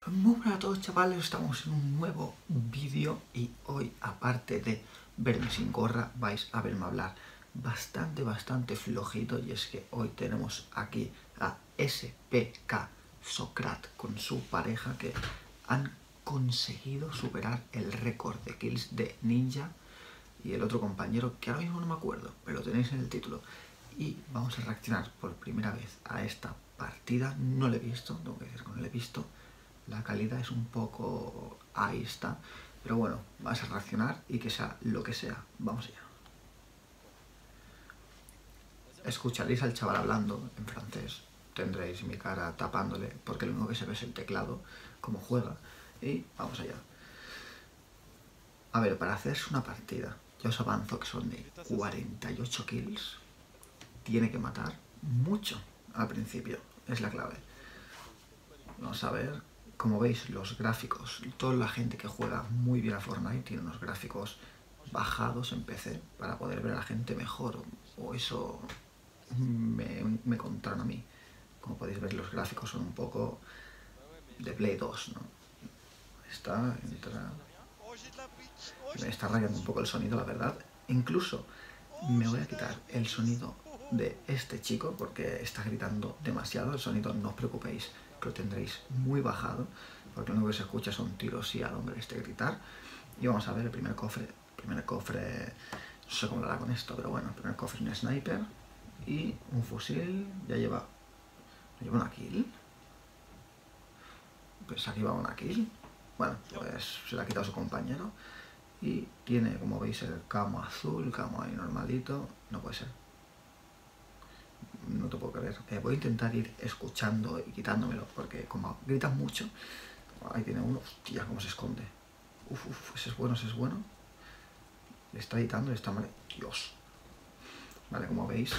Muy buenas a todos, chavales, estamos en un nuevo vídeo y hoy, aparte de verme sin gorra, vais a verme hablar bastante flojito, y es que hoy tenemos aquí a SPK Socrat con su pareja que han conseguido superar el récord de kills de Ninja y el otro compañero que ahora mismo no me acuerdo, pero lo tenéis en el título. Y vamos a reaccionar por primera vez a esta partida. No la he visto, tengo que decir que no la he visto. La calidad es un poco... ahí está. Pero bueno, vas a reaccionar y que sea lo que sea. Vamos allá. Escucharéis al chaval hablando en francés. Tendréis mi cara tapándole porque lo único que se ve es el teclado, cómo juega. Y vamos allá. A ver, para hacerse una partida, ya os avanzo que son de 48 kills. Tiene que matar mucho al principio. Es la clave. Vamos a ver. Como veis, los gráficos, toda la gente que juega muy bien a Fortnite tiene unos gráficos bajados en PC para poder ver a la gente mejor, o eso me contaron a mí. Como podéis ver, los gráficos son un poco de Play 2, ¿no? Me está rayando un poco el sonido, la verdad. Incluso me voy a quitar el sonido de este chico porque está gritando demasiado. El sonido, no os preocupéis, que lo tendréis muy bajado, porque lo único que se escucha son tiros y al hombre este gritar. Y vamos a ver el primer cofre. No sé cómo lo hará con esto, pero bueno, el primer cofre es un sniper y un fusil. Ya lleva una kill. Pensaba que iba una kill. Bueno, pues se la ha quitado su compañero. Y tiene, como veis, el camo azul, camo ahí normalito. No puede ser. No te puedo creer. Voy a intentar ir escuchando y quitándomelo, porque como gritan mucho... Ahí tiene uno. Hostia, cómo se esconde. Ese es bueno, ese es bueno. Le está editando, le está mal. Dios. Vale, como veis,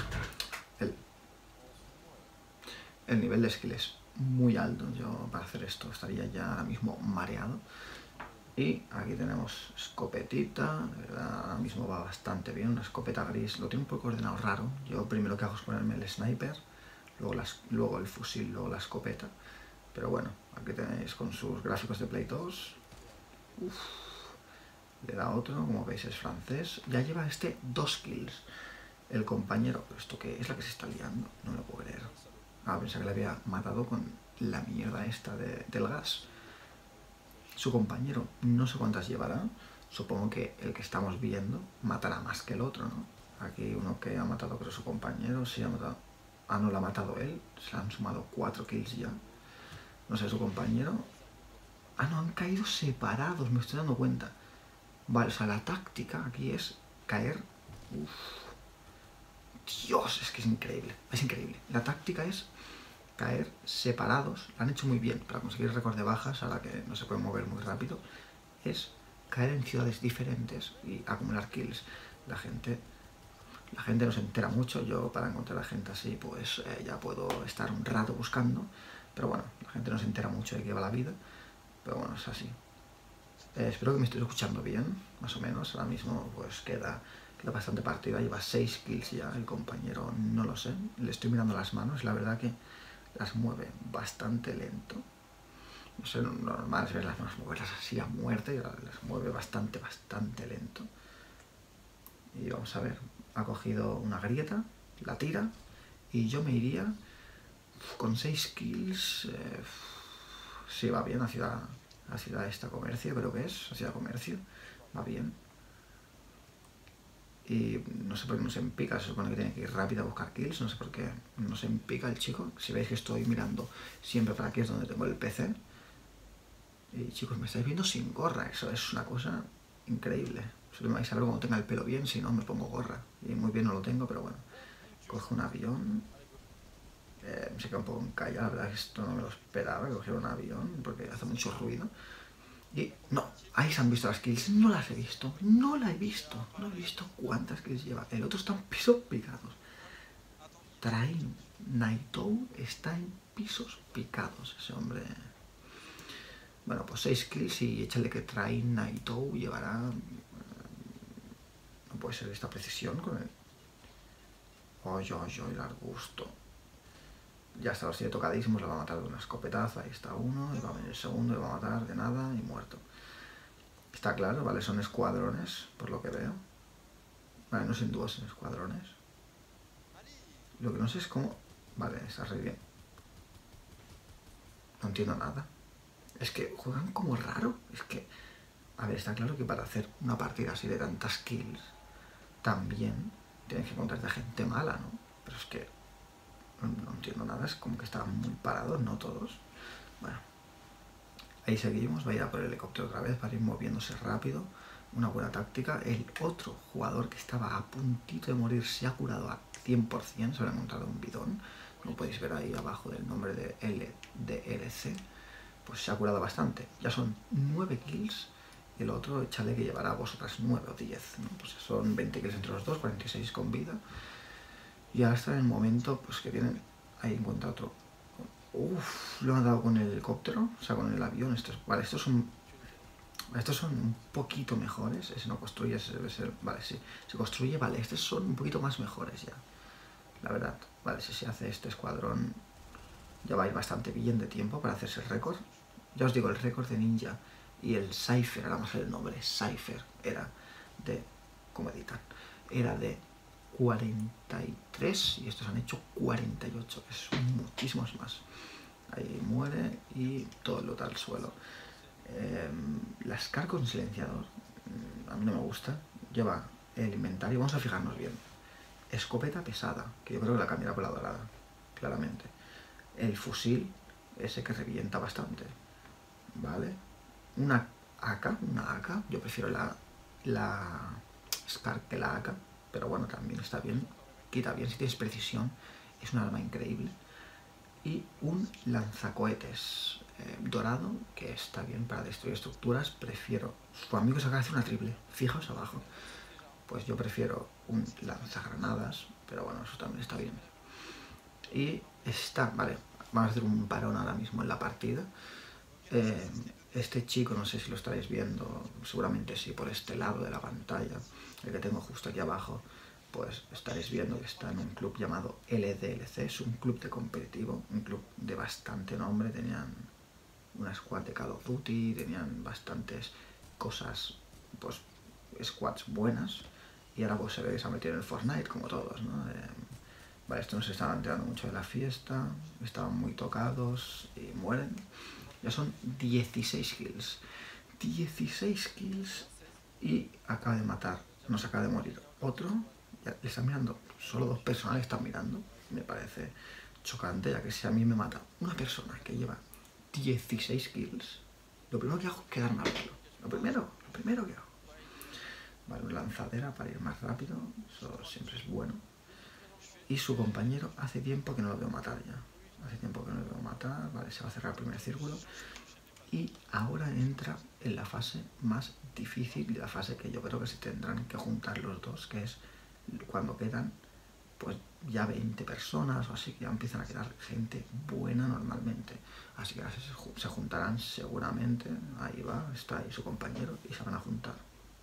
el nivel de skill es muy alto. Yo para hacer esto estaría ya ahora mismo mareado. Y aquí tenemos escopetita, de verdad, ahora mismo va bastante bien, una escopeta gris. Lo tengo un poco ordenado raro. Yo primero que hago es ponerme el sniper, luego el fusil, luego la escopeta. Pero bueno, aquí tenéis con sus gráficos de Play 2. Le da otro, como veis es francés. Ya lleva 2 kills. El compañero, ¿esto qué es? La que se está liando, no me lo puedo creer. Pensaba que le había matado con la mierda esta del gas. Su compañero, no sé cuántas llevará. Supongo que el que estamos viendo matará más que el otro, ¿no? Aquí uno que ha matado, creo, su compañero, sí ha matado. Ah, no, lo ha matado él. Se le han sumado 4 kills ya. No sé, su compañero. Ah, no, han caído separados, me estoy dando cuenta. Vale, o sea, la táctica aquí es caer. Dios, es que es increíble. Es increíble. La táctica es caer separados. Lo han hecho muy bien para conseguir récord de bajas, ahora que no se pueden mover muy rápido. Es caer en ciudades diferentes y acumular kills. La gente no se entera mucho. Yo, para encontrar a gente así, pues ya puedo estar un rato buscando. Pero bueno, la gente no se entera mucho de qué va la vida. Pero bueno, es así. Espero que me estéis escuchando bien, más o menos. Ahora mismo pues queda bastante partida. Lleva 6 kills ya. El compañero no lo sé. Le estoy mirando las manos. La verdad que las mueve bastante lento. No sé, normal es ver las manos moverlas así a muerte. Y las mueve bastante lento. Y vamos a ver. Ha cogido una grieta. La tira. Y yo me iría con 6 kills. Sí, va bien hacia esta comercio, creo que es. Hacia comercio. Va bien. Y no sé por qué no se empica. Se supone que tiene que ir rápido a buscar kills. No sé por qué no se empica el chico. Si veis que estoy mirando siempre para aquí es donde tengo el PC. Y chicos, me estáis viendo sin gorra. Eso es una cosa increíble. Solo me vais a ver cuando tenga el pelo bien. Si no, me pongo gorra. Y muy bien no lo tengo, pero bueno. Coge un avión. Se queda un poco encallado. La verdad es que esto no me lo esperaba, que cogiera un avión, porque hace mucho ruido. Y no, ahí se han visto las kills. No las he visto. No la he visto. No he visto cuántas kills lleva. El otro está en pisos picados. Train Naitou está en pisos picados. Ese hombre... Bueno, pues 6 kills y échale que Train Naitou llevará... No puede ser esta precisión con él. Ay, el arbusto. Ya está, los tiene tocadísimos, lo va a matar de una escopetaza. Ahí está uno, y va a venir el segundo, lo va a matar de nada y muerto. Está claro, ¿vale? Son escuadrones, por lo que veo. Vale, no son dúos, son escuadrones. Lo que no sé es cómo... Vale, está re bien. No entiendo nada. Es que juegan como raro. Es que... A ver, está claro que para hacer una partida así de tantas kills, también tienes que encontrarte gente mala, ¿no? Pero es que... No entiendo nada, es como que estaban muy parados, no todos. Bueno, ahí seguimos, va a ir a por el helicóptero otra vez para ir moviéndose rápido. Una buena táctica. El otro jugador que estaba a puntito de morir se ha curado a 100%, se lo ha encontrado un bidón. Como podéis ver ahí abajo del nombre de LDLC, pues se ha curado bastante. Ya son 9 kills. Y el otro, échale que llevará a vosotras 9 o 10, ¿no? Pues son 20 kills entre los dos, 46 con vida. Y ahora está en el momento pues que tienen... Ahí encuentra otro. Uff, lo han dado con el helicóptero, o sea, con el avión. Vale, estos son un poquito mejores. Ese no construye, ese debe ser... Vale, sí, se construye, vale, estos son un poquito más mejores ya. La verdad, vale, si se hace este escuadrón ya va a ir bastante bien de tiempo para hacerse el récord. Ya os digo, el récord de ninja y el Cypher, ahora vamos a ver el nombre, Cypher, era de... ¿Cómo editan? Era de 43 y estos han hecho 48, es muchísimos más. Ahí muere y todo el loot al suelo. La Scar con silenciador, a mí no me gusta. Lleva el inventario, vamos a fijarnos bien. Escopeta pesada, que yo creo que la cambiará por la dorada, claramente. El fusil, ese que revienta bastante, ¿vale? Una AK, yo prefiero la Scar que la AK, pero bueno, también está bien, quita bien si tienes precisión, es un arma increíble. Y un lanzacohetes dorado, que está bien para destruir estructuras. Prefiero... Su amigo se acaba de hacer una triple, fijaos abajo. Pues yo prefiero un lanzagranadas, pero bueno, eso también está bien. Y está... Vale, vamos a hacer un parón ahora mismo en la partida. Este chico, no sé si lo estaréis viendo, seguramente sí, por este lado de la pantalla, el que tengo justo aquí abajo, pues estaréis viendo que está en un club llamado LDLC, es un club de competitivo, un club de bastante nombre, tenían una squad de Call of Duty, tenían bastantes cosas, pues squads buenas, y ahora pues se ve que se ha metido en el Fortnite como todos, ¿no? Vale, estos no se estaban enterando mucho de la fiesta, estaban muy tocados y mueren. Ya son 16 kills. 16 kills y acaba de matar, nos acaba de morir otro. Ya le están mirando, solo 2 personas le están mirando. Me parece chocante, ya que si a mí me mata una persona que lleva 16 kills, lo primero que hago es quedarme a verlo. Lo primero que hago. Vale, una lanzadera para ir más rápido, eso siempre es bueno. Y su compañero hace tiempo que no lo veo matar ya. Hace tiempo que no lo veo matar, vale, se va a cerrar el primer círculo. Y ahora entra en la fase más difícil, la fase que yo creo que se tendrán que juntar los dos, que es cuando quedan pues ya 20 personas o así, que ya empiezan a quedar gente buena normalmente. Así que ahora se juntarán seguramente, ahí va, está ahí su compañero y se van a juntar.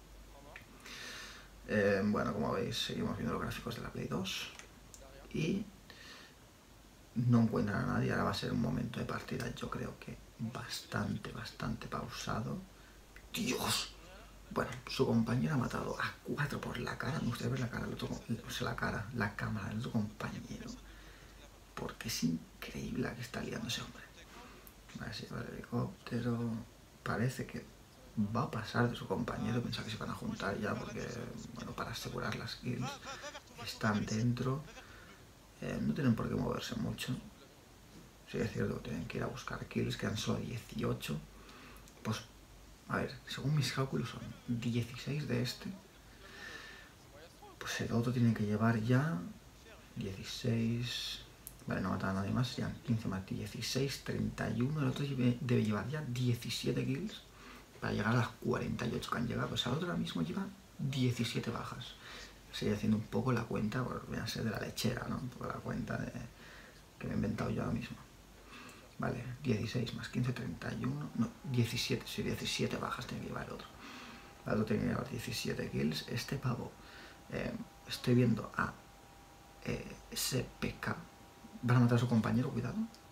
Bueno, como veis, seguimos viendo los gráficos de la Play 2 y no encuentran a nadie. Ahora va a ser un momento de partida, yo creo que bastante pausado. ¡Dios! Bueno, su compañero ha matado a 4 por la cara. No, usted ve la cara del otro, o sea, la cámara del otro compañero. Porque es increíble la que está liando ese hombre. Vale, sí, va el helicóptero. Parece que va a pasar de su compañero. Pensaba que se van a juntar ya porque, bueno, para asegurar las kills. Están dentro. No tienen por qué moverse mucho. Sí, es cierto que tienen que ir a buscar kills. Quedan solo 18. Pues, a ver, según mis cálculos son 16 de este. Pues el otro tiene que llevar ya 16... Vale, no mata a nadie más, serían 15 más 16, 31. El otro debe llevar ya 17 kills para llegar a las 48 que han llegado. Pues el otro ahora mismo lleva 17 bajas. Estoy haciendo un poco la cuenta, voy a ser de la lechera, ¿no? Un poco la cuenta que me he inventado yo ahora mismo. Vale, 16 más 15, 31, no, 17, sí, 17 bajas tiene que llevar el otro. El otro tiene que llevar 17 kills. Este pavo, estoy viendo a SPK, Van a matar a su compañero, cuidado.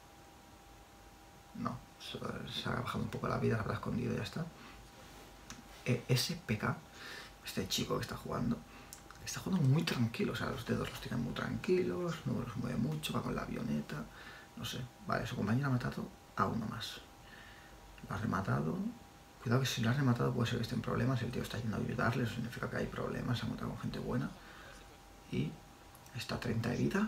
No, se ha bajado un poco la vida, la habrá escondido y ya está. SPK, este chico que está jugando muy tranquilo, o sea, los dedos los tiran muy tranquilos, no los mueve mucho, va con la avioneta, no sé. Vale, su compañero ha matado a uno más. Lo ha rematado. Cuidado que si lo ha rematado puede ser que esté en problemas, el tío está yendo a ayudarle, eso significa que hay problemas, se ha matado con gente buena. Y está a 30 de vida.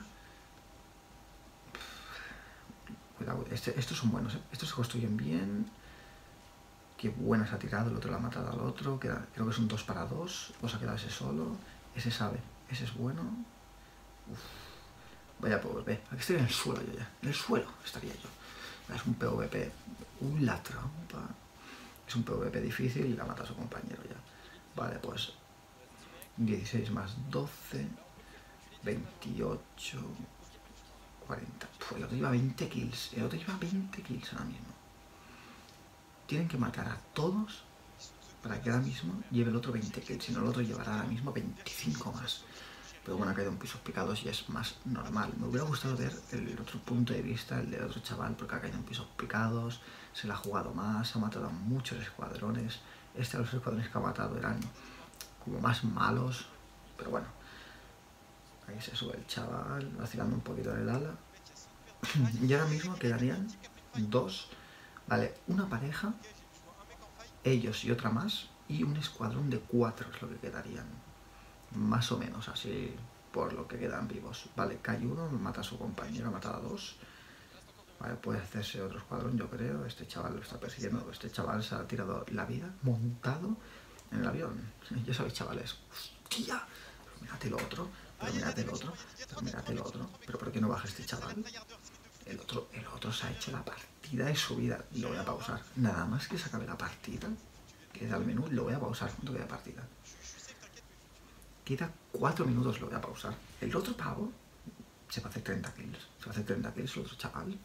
Cuidado, estos son buenos, ¿eh? Estos se construyen bien. Qué buena se ha tirado, el otro lo ha matado al otro. Creo que es un 2 para 2. O se ha quedado ese solo. Ese sabe, ese es bueno. Uf. Vaya PvP. Aquí estoy en el suelo yo ya. En el suelo estaría yo. Es un PvP. La trampa. Es un PvP difícil y la mata a su compañero ya. Vale, pues 16 más 12. 28. 40. Pues el otro lleva 20 kills. El otro lleva 20 kills ahora mismo. Tienen que matar a todos para que ahora mismo lleve el otro 20 kills. Si no, el otro llevará ahora mismo 25 más. Pero bueno, ha caído en pisos picados y es más normal. Me hubiera gustado ver el otro punto de vista, el del otro chaval, porque ha caído en pisos picados, se la ha jugado más, ha matado a muchos escuadrones. Los escuadrones que ha matado eran como más malos, pero bueno. Ahí se sube el chaval, vacilando un poquito en el ala. Y ahora mismo quedarían dos, vale, una pareja, ellos y otra más, y un escuadrón de 4 es lo que quedarían. Más o menos así, por lo que quedan vivos. Vale, cae uno, mata a su compañero, ha matado a 2. Vale, puede hacerse otro escuadrón, yo creo. Este chaval lo está persiguiendo. Este chaval se ha tirado la vida montado en el avión. Ya sabéis, chavales. ¡Hostia! Pero mírate el otro, pero mírate el otro, pero mírate el otro. ¿Pero por qué no baja este chaval? El otro se ha hecho la partida de su vida. Lo voy a pausar. Nada más que se acabe la partida, que da el menú, lo voy a pausar. ¿Cuánto queda de partida? Queda 4 minutos, lo voy a pausar. El otro pavo se va a hacer 30 kills. Se va a hacer 30 kills el otro chaval.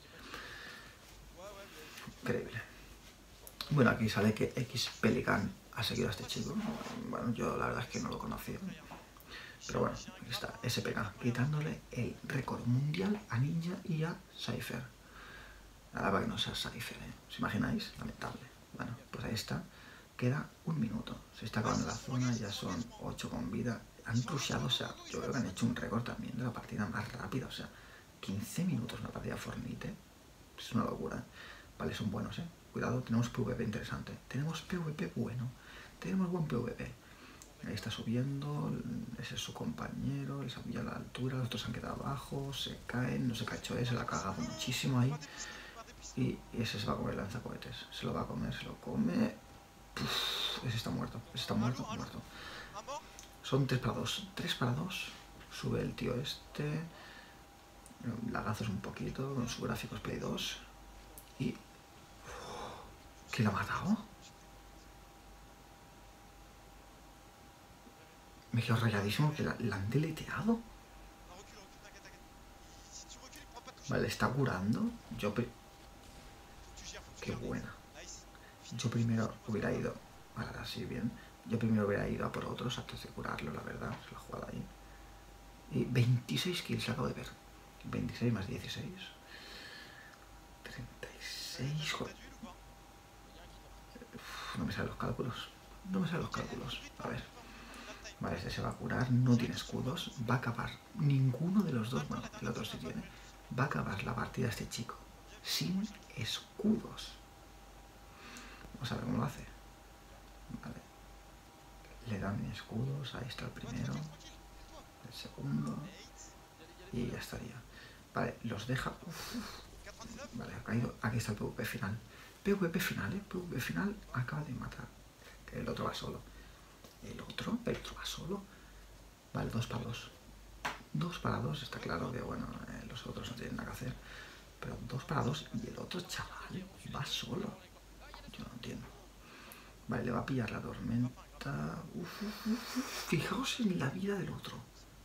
Increíble. Bueno, aquí sale que X Pelican ha seguido a este chico. Bueno, yo la verdad es que no lo conocía. Pero bueno, aquí está, SPK, quitándole el récord mundial a Ninja y a Cypher. Nada para que no sea Cypher, ¿eh? ¿Os imagináis? Lamentable. Bueno, pues ahí está. Queda 1 minuto. Se está acabando la zona, ya son 8 con vida. Han rusheado, o sea, yo creo que han hecho un récord también de la partida más rápida. O sea, 15 minutos una partida Fortnite. Es una locura. Vale, son buenos, ¿eh? Cuidado, tenemos PvP interesante. Tenemos PvP bueno. Tenemos buen PvP. Ahí está subiendo, ese es su compañero, les ha pillado a la altura, los otros se han quedado abajo, se caen, no sé qué ha hecho, se la ha cagado muchísimo ahí. Y ese se va a comer el lanzacohetes, se lo va a comer, se lo come. Uf, ese está muerto, muerto. Son 3 para 2, 3 para 2. Sube el tío este, lagazos un poquito, con su gráficos Play 2. Y... ¿quién lo ha matado? Me quedo rayadísimo que la han deleteado. Vale, está curando. Qué buena. Yo primero hubiera ido... Vale, así bien. Yo primero hubiera ido a por otros antes de curarlo, la verdad. Se lo ha jugado ahí. Y 26 kills acabo de ver. 26 más 16. 36... Joder. Uf, no me salen los cálculos. No me salen los cálculos. A ver. Vale, este se va a curar. No tiene escudos. Va a acabar. Ninguno de los dos... Bueno, el otro sí tiene. Va a acabar la partida este chico sin escudos. Vamos a ver cómo lo hace. Vale. Le dan escudos. Ahí está el primero. El segundo. Y ya estaría. Vale, los deja... Uf. Vale, ha caído. Aquí está el PvP final. PvP final, ¿eh? PvP final acaba de matar. El otro va solo. El otro va solo. Vale, 2 para 2. 2 para 2, está claro que, bueno, los otros no tienen nada que hacer. Pero 2 para 2 y el otro chaval va solo. Yo no entiendo. Vale, le va a pillar la tormenta. Fijaos en la vida del otro.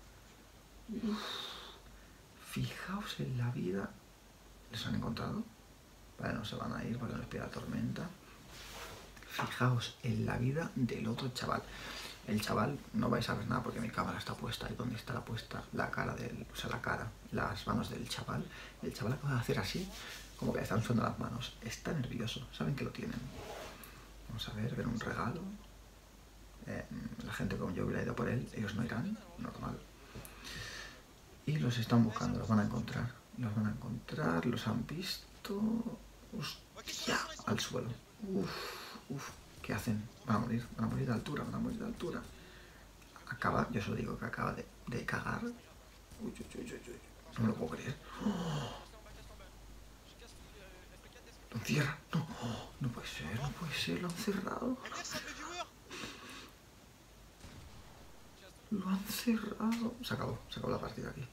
Fijaos en la vida. ¿Les han encontrado? Vale, no se van a ir porque les pilla la tormenta. Fijaos en la vida del otro chaval. El chaval, no vais a ver nada porque mi cámara está puesta ahí donde está la puesta la cara del, o sea, la cara, las manos del chaval. El chaval acaba de hacer así, como que le están suelando las manos. Está nervioso, saben que lo tienen. Vamos a ver un regalo. La gente como yo hubiera ido por él, ellos no irán, normal. Y los están buscando, los van a encontrar. Los van a encontrar, los han visto. ¡Hostia! Al suelo. Uf. ¿Qué hacen? Van a morir de altura, van a morir de altura. Acaba, yo solo digo que acaba de cagar. Uy. No me lo puedo creer. ¡Oh! Lo encierran. No, no puede ser, lo han cerrado. Lo han cerrado. Se acabó la partida aquí.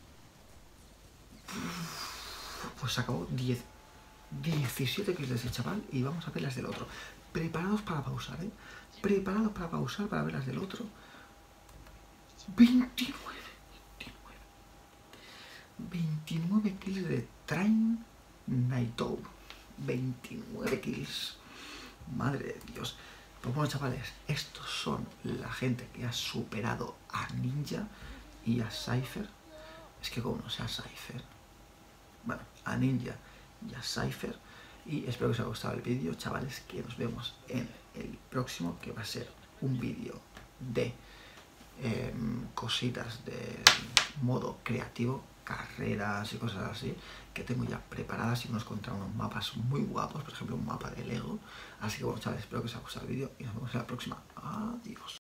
Pues se acabó 17 kills de ese chaval y vamos a ver las del otro. Preparados para pausar, ¿eh? Preparados para pausar para ver las del otro. 29 kills de Train Naito. 29 kills. Madre de Dios. Pues bueno, chavales, estos son la gente que ha superado a Ninja y a Cypher. Es que como no sea Cypher. Bueno, a Ninja y a Cypher. Y espero que os haya gustado el vídeo, chavales, que nos vemos en el próximo, que va a ser un vídeo de cositas de modo creativo, carreras y cosas así, que tengo ya preparadas y unos contra unos mapas muy guapos, por ejemplo un mapa de Lego. Así que bueno, chavales, espero que os haya gustado el vídeo y nos vemos en la próxima. Adiós.